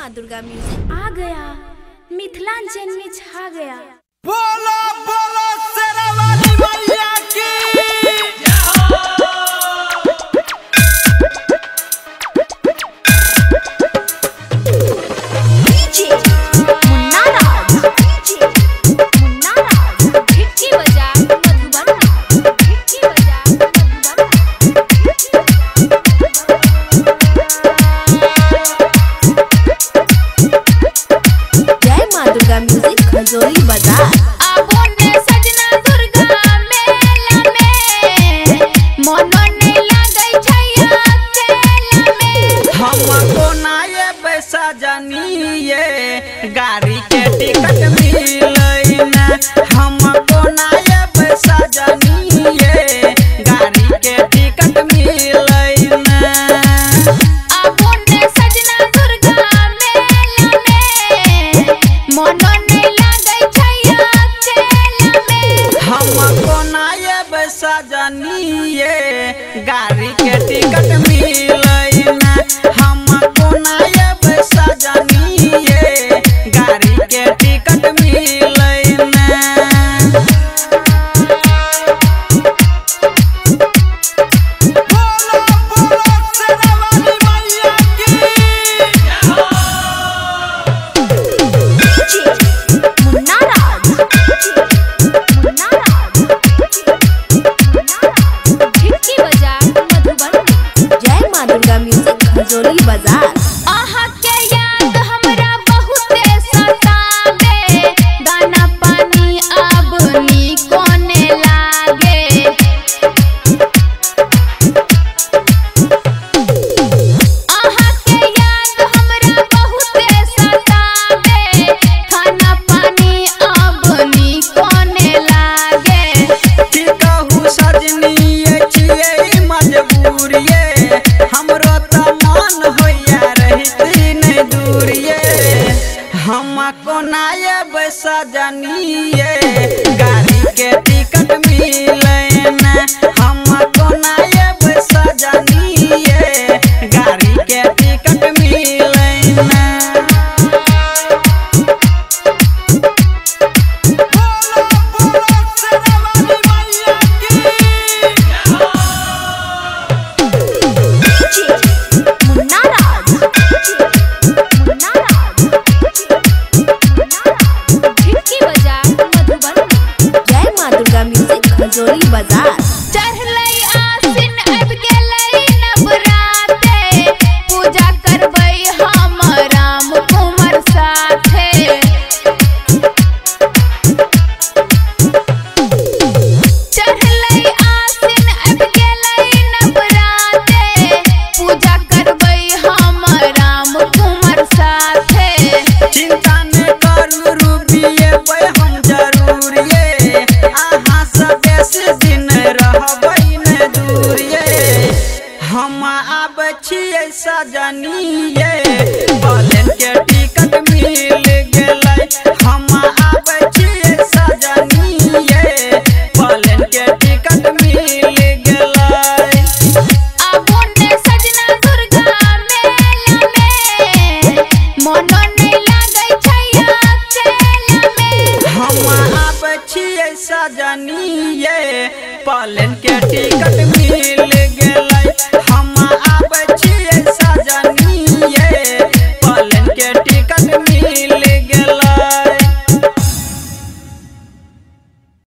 माँ दुर्गा म्यूजिक आ गया, मिथिलांचल में छा गया। बोलो बोलो शेरावाली मैया की। खजोरी बाजार सजना दुर्गा मेला में मनो नहीं लागै छैया खेला में। हमको ना ये पैसा जानिए गाड़ी के टिकट मिलै ना। हमको ना ये पैसा जानिए गाड़ी के टिकट मिलै ना। सजना दुर्गा मेला में मनो हमको ना ये पैसा जानिए गाड़ी के टिकट मिलै ना। हमको ना ये पैसा जानिए गाड़ी के टिकट मिलै ना। बोलो बोलो शेरावाली मैया की। खजोरी बाजार आहा के याद हमरा बहुते सतावे। दाना पानी अब नी कोने लागे। आहा के याद हमरा बहुते सतावे। खाना पानी अब नी कोने लागे। की कहू सजनी ये छियै मजबूरिये। हमरो हमको ना ये पैसा जानिए गाड़ी के टिकट मिलै ना। हमको ना ये पैसा जानिए गाड़ी के टिकट मिलै ना। बोलो बोलो शेरावाली मैया की। खजोरी बाजार चढ़लै आसिन अब गेलै नवराते। पूजा करबै हम राम कुमार साथे। चढ़लै आसिन अब गेलै नवराते। पूजा करबै हम राम कुमार साथे। चिंता न करू रूबिये पे हम जरूर ये। आहा सब दिन रहबै न दूरिये। हम आबै छियै सजनिए बोलन के